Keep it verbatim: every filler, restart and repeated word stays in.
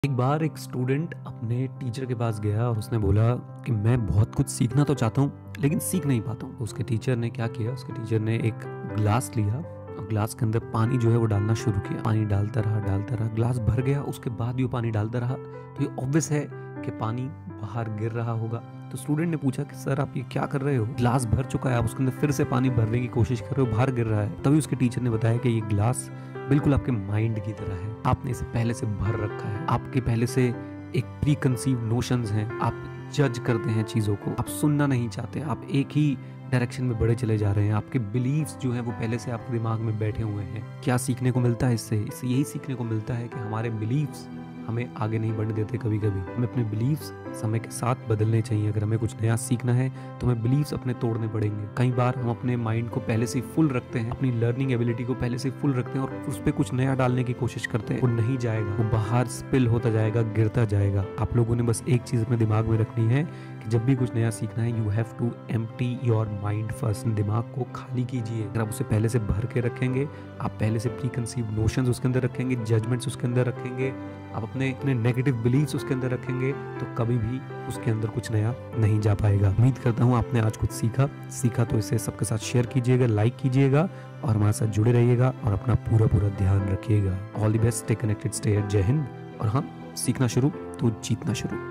एक बार एक स्टूडेंट अपने टीचर के पास गया और उसने बोला कि मैं बहुत कुछ सीखना तो चाहता हूँ लेकिन सीख नहीं पाता हूँ। उसके टीचर ने क्या किया, उसके टीचर ने एक ग्लास लिया और ग्लास के अंदर पानी जो है वो डालना शुरू किया। पानी डालता रहा डालता रहा ग्लास भर गया। उसके बाद भी वो पानी डालता रहा तो ये ऑब्वियस है कि पानी बाहर गिर रहा होगा। तो स्टूडेंट ने पूछा कि सर आप ये क्या कर रहे हो, ग्लास भर चुका है, आप उसके अंदर फिर से पानी भरने की कोशिश कर रहे हो, बाहर गिर रहा है। तभी उसके टीचर ने बताया कि ये ग्लास बिल्कुल आपके माइंड की तरह है, आपने इसे पहले से भर रखा है, आपके पहले से एक प्री कंसीव नोशंस हैं, आप जज करते हैं चीज़ों को, आप सुनना नहीं चाहते, आप एक ही डायरेक्शन में बढ़े चले जा रहे हैं, आपके बिलीव्स जो हैं वो पहले से आपके दिमाग में बैठे हुए हैं। क्या सीखने को मिलता है इससे? इससे यही सीखने को मिलता है कि हमारे बिलीव्स हमें आगे नहीं बढ़ने देते। कभी कभी हमें अपने बिलीव्स समय के साथ बदलने चाहिए। अगर हमें कुछ नया सीखना है तो हमें बिलीव्स अपने तोड़ने पड़ेंगे। कई बार हम अपने माइंड को पहले से फुल रखते हैं, अपनी लर्निंग एबिलिटी को पहले से फुल रखते हैं और उस पर कुछ नया डालने की कोशिश करते हैं, वो नहीं जाएगा, वो बाहर स्पिल होता जाएगा, गिरता जाएगा। आप लोगों ने बस एक चीज अपने दिमाग में रखनी है कि जब भी कुछ नया सीखना है, you have to empty your mind first. दिमाग को खाली कीजिए। अगर आप उसे पहले से भर के रखेंगे, आप पहले से प्री कंसीव नोशंस उसके अंदर रखेंगे, जजमेंट्स उसके अंदर रखेंगे, आप अपने अपने नेगेटिव बिलीव्स उसके अंदर रखेंगे, तो कभी भी उसके अंदर कुछ नया नहीं जा पाएगा। उम्मीद करता हूँ आपने आज कुछ सीखा सीखा तो इसे सबके साथ शेयर कीजिएगा, लाइक कीजिएगा और हमारे साथ जुड़े रहिएगा और अपना पूरा पूरा ध्यान रखिएगा। All the best, stay connected, stay at. जय हिंद। और हाँ, सीखना शुरू तो जीतना शुरू।